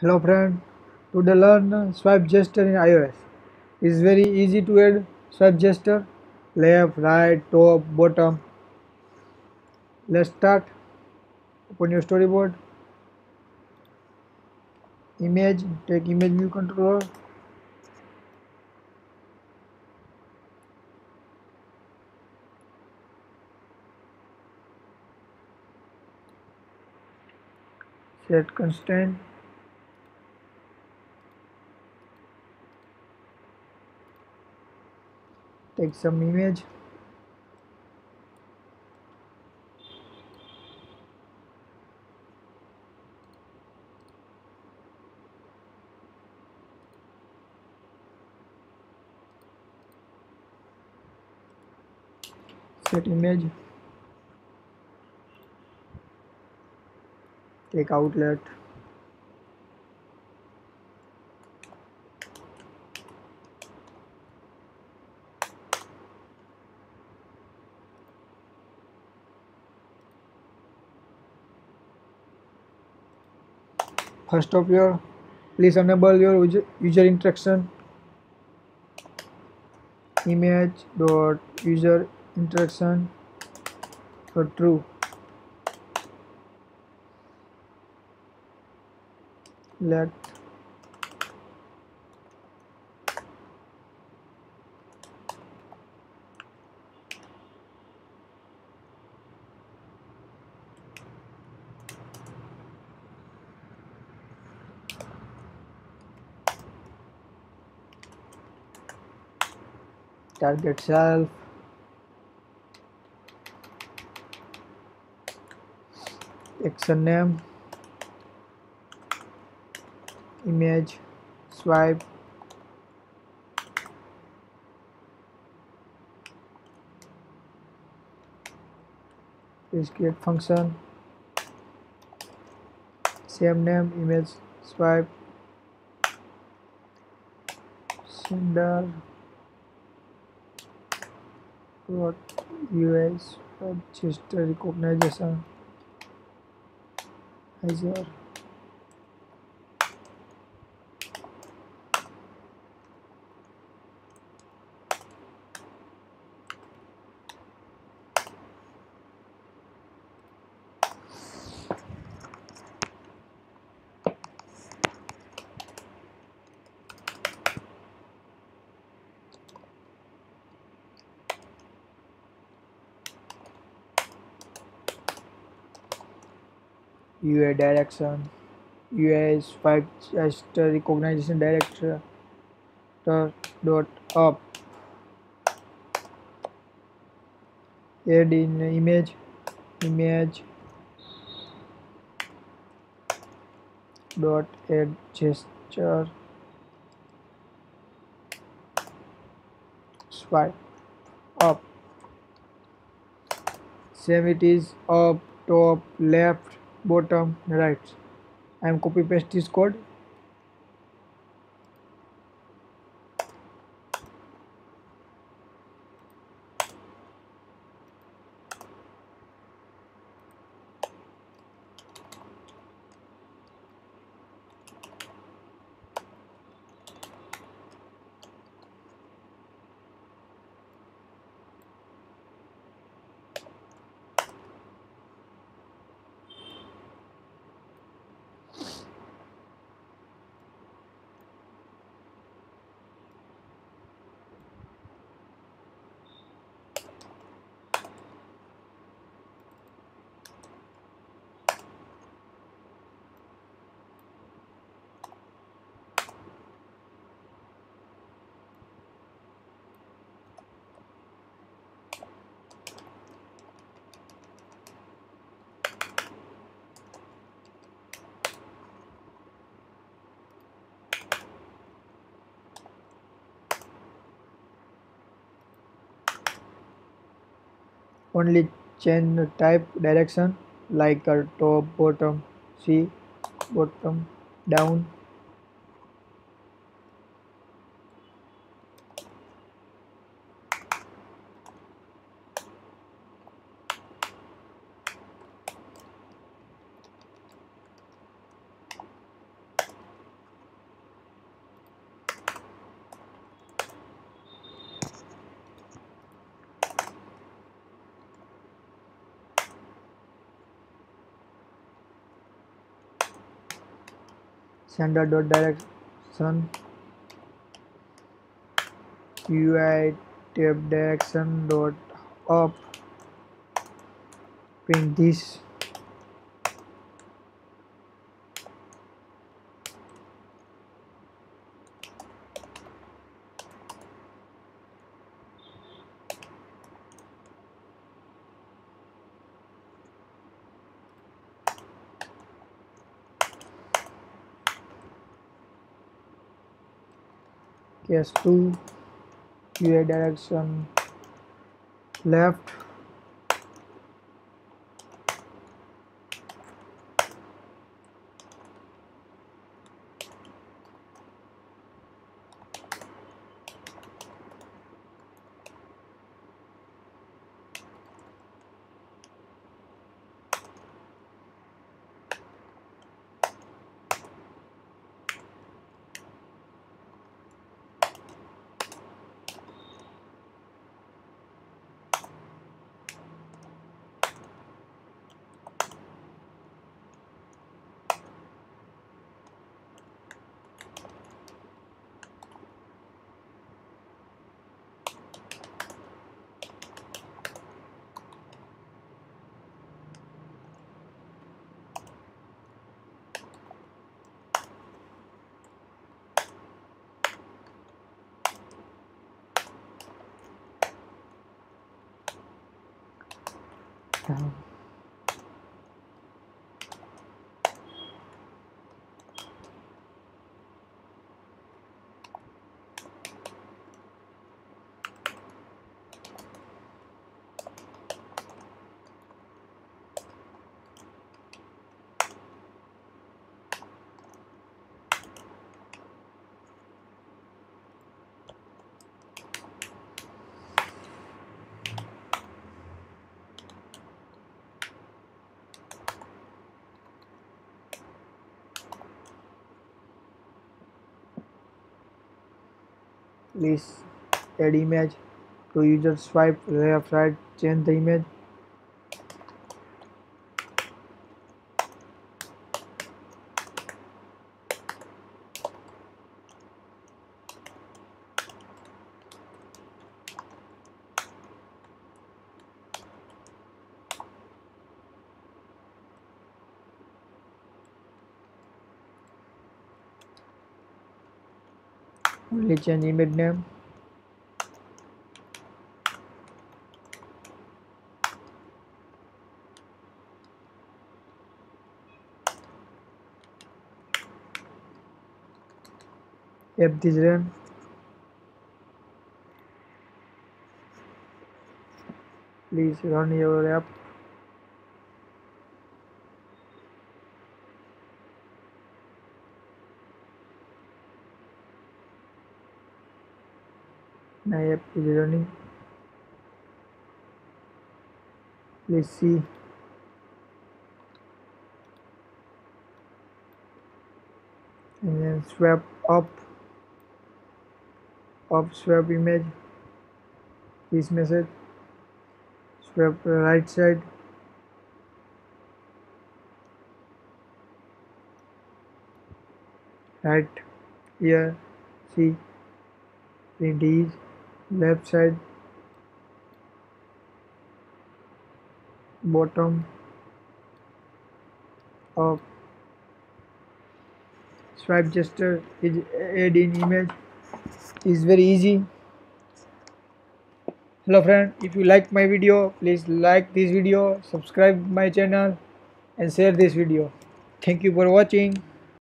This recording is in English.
Hello friend, today learn swipe gesture in iOS. It's very easy to add swipe gesture, left, right, top, bottom. Let's start. Open your storyboard, image, take image view controller, set constraint, take some image, set image, take outlet, first of your, please enable your user interaction, image dot user interaction for true, let target self, action name, image, swipe, please create function, same name, image, swipe, sender dot US gesture recognition Azure. UA direction, UA swipe gesture recognition director dot up, add in image, image dot add gesture, swipe up, same it is up, top, left, bottom, right. I am copy paste this code. Only change the type direction like top, bottom, C, bottom, down. sender dot direction, UI tab direction dot up, print this. Case 2, UI direction left, down. Please add image to user swipe left right, change the image. Only change image name. App this run. Please run your app. My app is running. Please see. And then swap up swap image, this message, swap right side, right here, see, print is left side, bottom up, swipe gesture is add in image, is very easy. Hello friend, if you like my video, please like this video, subscribe my channel and share this video. Thank you for watching.